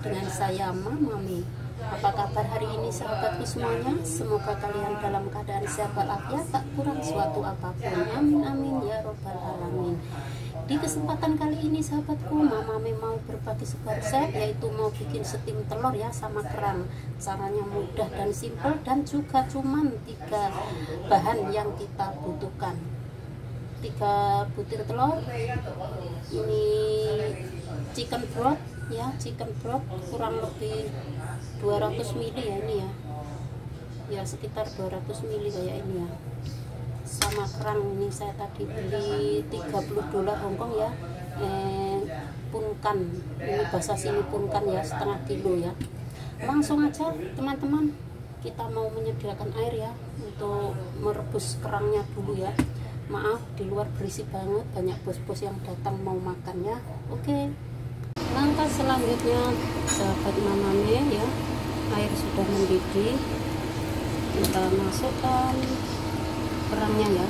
dengan saya Mami. Apa kabar hari ini sahabatku semuanya? Semoga kalian dalam keadaan sehat walafiat, tak kurang suatu apapun. Amin amin ya robbal alamin. Di kesempatan kali ini sahabatku, Mami mau berbagi sebuah resep, yaitu mau bikin steam telur ya sama kerang. Caranya mudah dan simpel, dan juga cuman 3 bahan yang kita butuhkan. 3 butir telur, ini chicken broth ya, chicken broth kurang lebih 200 ml ya, ini ya sekitar 200 ml kayak ini ya. Sama kerang ini saya tadi beli $30 Hongkong ya, punkan, ini bahasa sini punkan ya, setengah kilo ya. Langsung aja teman-teman, kita mau menyediakan air ya untuk merebus kerangnya dulu ya. Maaf di luar berisik banget, banyak bos-bos yang datang mau makan ya. Oke, langkah selanjutnya sahabat Mami ya, air sudah mendidih, kita masukkan kerangnya ya.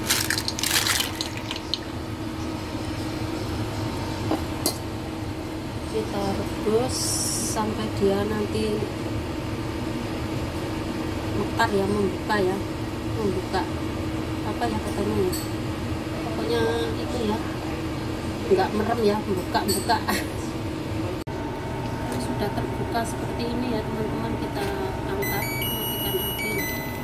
Kita rebus sampai dia nanti mekar ya, membuka ya, membuka apa ya katanya ya, pokoknya itu ya, nggak merem ya, buka sudah terbuka seperti ini ya teman-teman. Kita angkat, matikan api.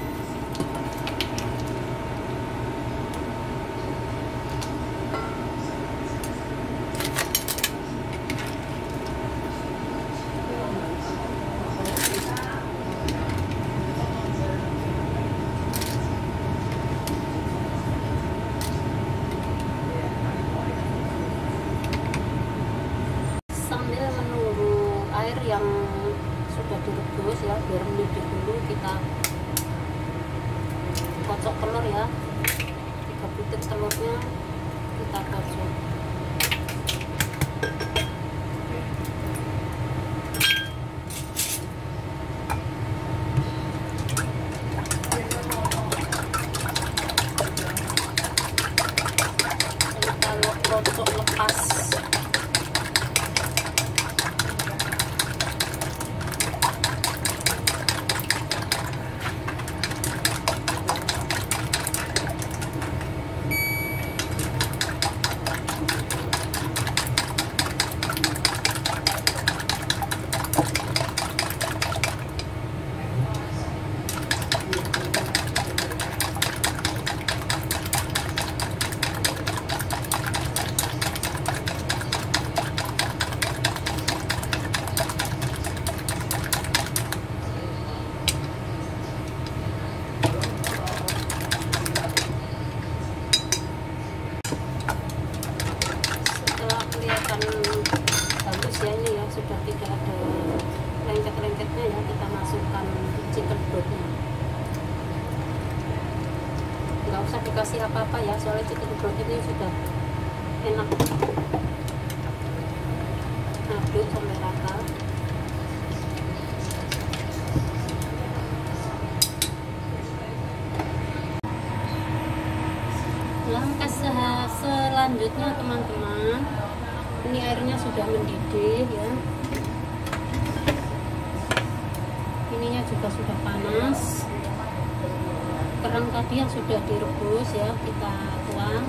Yang sudah direbus ya, biar mendidih dulu, kita kocok telur ya. 3 butir telurnya kita kocok. Kalau kocok lepas bagus ya, ini ya sudah tidak ada lengket-lengketnya ya. Kita masukkan chicken brothnya, nggak usah dikasih apa-apa ya, soalnya chicken broth ini sudah enak. Aduk sampai rata. Langkah selanjutnya teman-teman, ini airnya sudah mendidih ya, ininya juga sudah panas. Kerang tadi yang sudah direbus ya, kita tuang.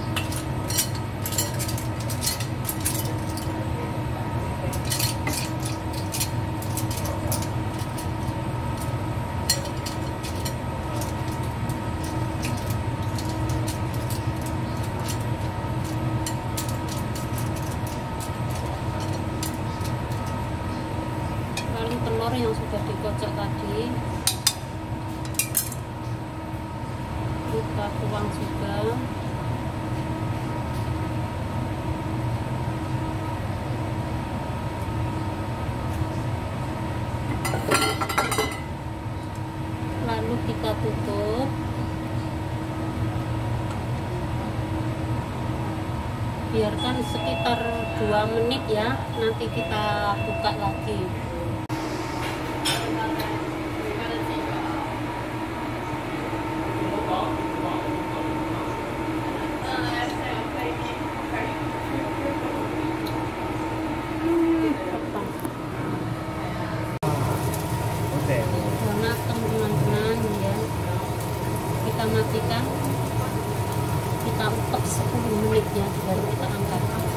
Telur yang sudah dikocok tadi kita tuang juga. Lalu kita tutup. Biarkan sekitar 2 menit ya, nanti kita buka lagi. mentok 10 menitnya baru kita angkat.